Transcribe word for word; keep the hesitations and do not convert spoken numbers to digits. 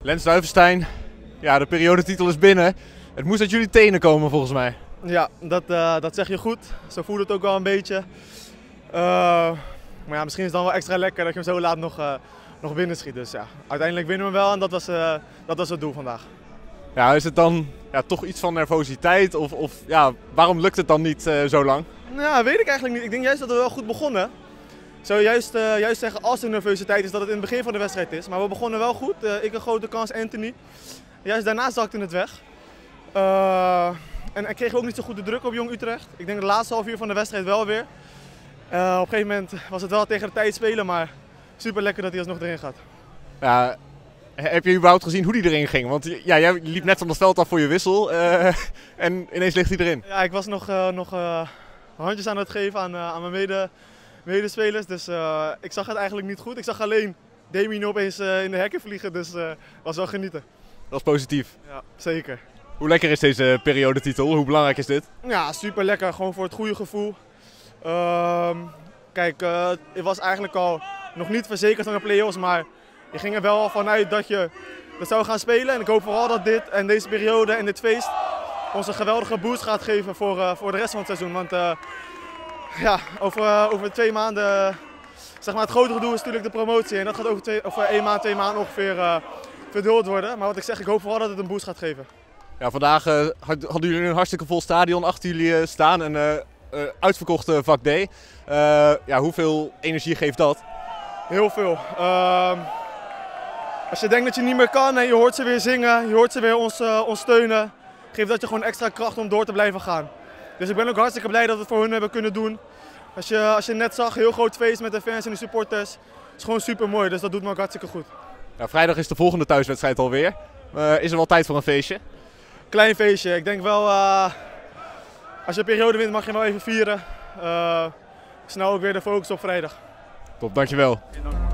Lens Duivenstein, ja, de periodetitel is binnen. Het moest uit jullie tenen komen volgens mij. Ja, dat, uh, dat zeg je goed. Zo voelt het ook wel een beetje. Uh, maar ja, misschien is het dan wel extra lekker dat je hem zo laat nog, uh, nog binnen schiet. Dus ja, uiteindelijk winnen we hem wel en dat was, uh, dat was het doel vandaag. Ja, is het dan ja, toch iets van nervositeit of, of ja, waarom lukt het dan niet uh, zo lang? Nou, weet ik eigenlijk niet. Ik denk juist dat we wel goed begonnen. Ik zou juist, uh, juist zeggen als er nervositeit is dat het in het begin van de wedstrijd is. Maar we begonnen wel goed. Uh, ik een grote kans, Anthony. Juist daarna zakte het weg. Uh, en, en kregen we ook niet zo goed de druk op Jong Utrecht. Ik denk de laatste half uur van de wedstrijd wel weer. Uh, op een gegeven moment was het wel tegen de tijd spelen, maar super lekker dat hij alsnog erin gaat. Ja, heb je überhaupt gezien hoe die erin ging? Want ja, jij liep net van het veld af voor je wissel uh, en ineens ligt hij erin. Ja, ik was nog, uh, nog uh, handjes aan het geven aan, uh, aan mijn mede, medespelers, dus uh, ik zag het eigenlijk niet goed. Ik zag alleen Damien opeens uh, in de hekken vliegen, dus uh, was wel genieten. Dat is positief. Ja, zeker. Hoe lekker is deze periodetitel? Hoe belangrijk is dit? Ja, super lekker. Gewoon voor het goede gevoel. Uh, kijk, uh, het was eigenlijk al nog niet verzekerd aan de play-offs, maar je ging er wel vanuit dat je dat zou gaan spelen. En ik hoop vooral dat dit en deze periode en dit feest ons een geweldige boost gaat geven voor, uh, voor de rest van het seizoen. Want uh, ja, over, uh, over twee maanden, zeg maar, het grotere doel is natuurlijk de promotie. En dat gaat over, twee, over één maand, twee maanden ongeveer uh, verduld worden. Maar wat ik zeg, ik hoop vooral dat het een boost gaat geven. Ja, vandaag uh, hadden jullie een hartstikke vol stadion achter jullie uh, staan. Een uh, uh, uitverkochte vak D. Uh, ja, hoeveel energie geeft dat? Heel veel. Uh, als je denkt dat je niet meer kan en je hoort ze weer zingen, je hoort ze weer ons, uh, ons steunen, geeft dat je gewoon extra kracht om door te blijven gaan. Dus ik ben ook hartstikke blij dat we het voor hun hebben kunnen doen. Als je, als je net zag, heel groot feest met de fans en de supporters. Het is gewoon super mooi, dus dat doet me ook hartstikke goed. Ja, vrijdag is de volgende thuiswedstrijd alweer. Uh, is er wel tijd voor een feestje? Klein feestje. Ik denk wel, uh, als je een periode wint mag je wel even vieren. Uh, snel ook weer de focus op vrijdag. Top, dankjewel.